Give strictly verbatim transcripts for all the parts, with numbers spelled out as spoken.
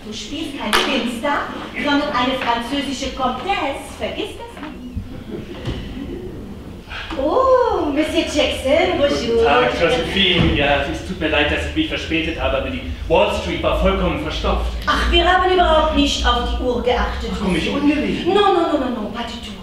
Du spielst kein Filmstar, sondern eine französische Comtesse. Vergiss das nicht. Oh, Monsieur Jackson, bonjour. Guten Tag, Josephine. Ja, es tut mir leid, dass ich mich verspätet habe, aber die Wall Street war vollkommen verstopft. Ach, wir haben überhaupt nicht auf die Uhr geachtet. Komm ich ungelegen? No, no, no, no, no, pas du tout.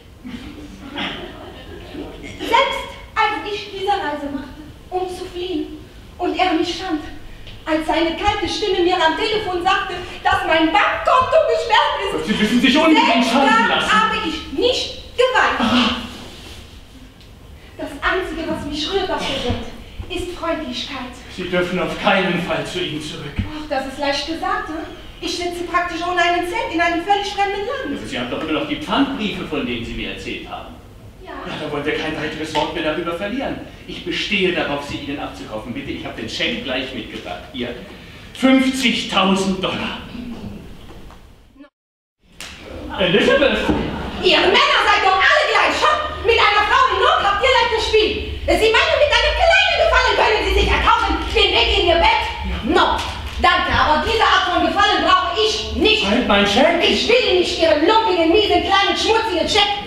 Selbst als ich diese Reise machte, um zu fliehen, und er mich fand, als seine kalte Stimme mir am Telefon sagte, dass mein Bankkonto gesperrt ist. Sie müssen sich unbedingt schalten lassen. habe ich nicht geweint. Das Einzige, was mich rührt auf der Welt, ist Freundlichkeit. Sie dürfen auf keinen Fall zu ihm zurück. Ach, das ist leicht gesagt, ne? Ich sitze praktisch ohne einen Cent in einem völlig fremden Land. Sie haben doch immer noch die Pfandbriefe, von denen Sie mir erzählt haben. Ja. Ja, da wollen wir kein weiteres Wort mehr darüber verlieren. Ich bestehe darauf, sie Ihnen abzukaufen. Bitte, ich habe den Scheck gleich mitgebracht. Hier, fünfzigtausend Dollar. Elizabeth! Ihr Männer seid doch alle gleich, ha? Mit einer Frau in Not habt ihr leicht gespielt. Sie meinen, mit einem kleinen Gefallen können Sie sich erkaufen, den Weg in Ihr Bett? No, danke, aber diese Art von Gefallen brauche ich nicht. Halt mein Scheck! Ich will nicht Ihren lumpigen, miesen, kleinen, schmutzigen Scheck.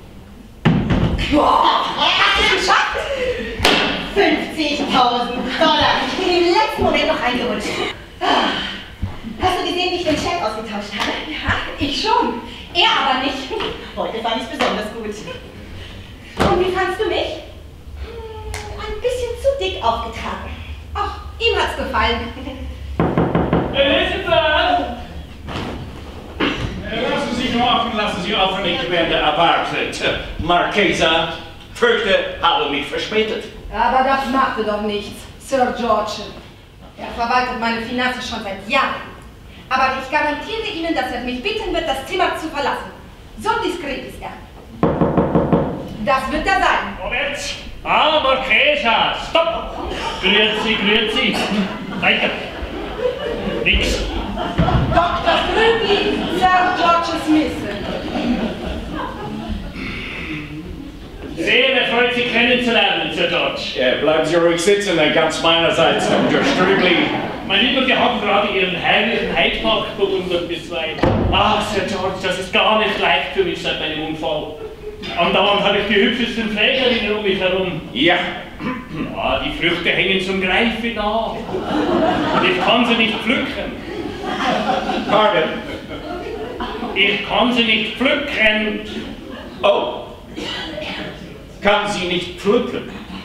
Boah, hast du es geschafft? fünfzigtausend Dollar. Ich bin im letzten Moment noch reingerutscht. Hast du gesehen, wie ich den Scheck ausgetauscht habe? Ja, ich schon. Er aber nicht. Heute fand ich es besonders gut. Und wie fandst du mich? Ein bisschen zu dick aufgetragen. Ach, ihm hat's gefallen. Elizabeth! Lassen Sie nur offen, lassen Sie offen, ich werde erwartet. Marchesa, fürchte, habe mich verspätet. Aber das machte doch nichts, Sir George. Er verwaltet meine Finanzen schon seit Jahren. Aber ich garantiere Ihnen, dass er mich bitten wird, das Zimmer zu verlassen. So diskret ist er. Das wird er sein. Moment! Ah, Marchesa, stopp! Grüezi, grüezi. Weiter. Nix. Doktor Strüby, Sir George Smith. Sehr erfreut, Sie kennenzulernen, Sir George. Ja, bleiben Sie ruhig sitzen, ganz meinerseits, Doktor Strüby. Mein Lieber, wir haben gerade Ihren herrlichen Hyde Park bewundert bisweilen. Ah, Sir George, das ist gar nicht leicht für mich seit meinem Unfall. Andauernd habe ich die hübschesten Pflegerinnen um mich herum. Ja. Ja, die Früchte hängen zum Greifen nah. Und ich kann sie nicht pflücken. Pardon? Ich kann sie nicht pflücken. Oh. Kann sie nicht pflücken?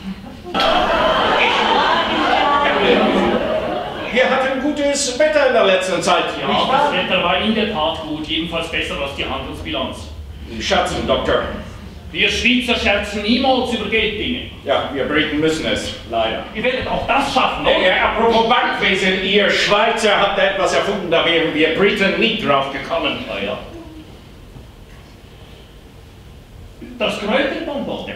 Wir hatten gutes Wetter in der letzten Zeit. Ja, das Wetter war in der Tat gut, jedenfalls besser als die Handelsbilanz. Scherzen, Doktor. Wir Schweizer scherzen niemals über Gelddinge. Ja, wir Briten müssen es, leider. Ihr werdet auch das schaffen, oder? Äh, apropos Bankwesen, ihr Schweizer habt etwas erfunden, da wären wir Briten nie drauf gekommen. Ah ja. Das Kräuterbonbon.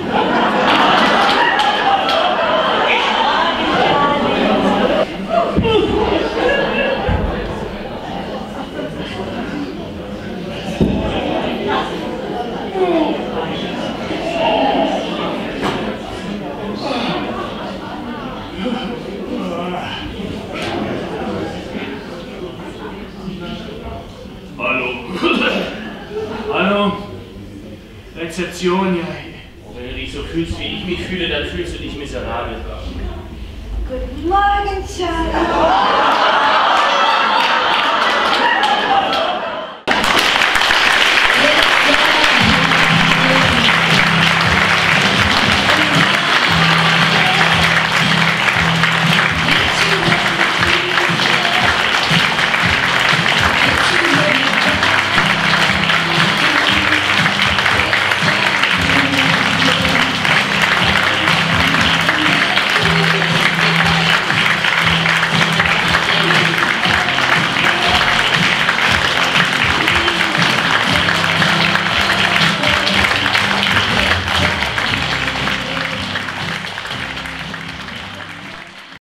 Hallo. Hallo. Rezeption, ja. Wenn du dich so fühlst, wie ich mich fühle, dann fühlst du dich miserabel. Guten Morgen, Charlie.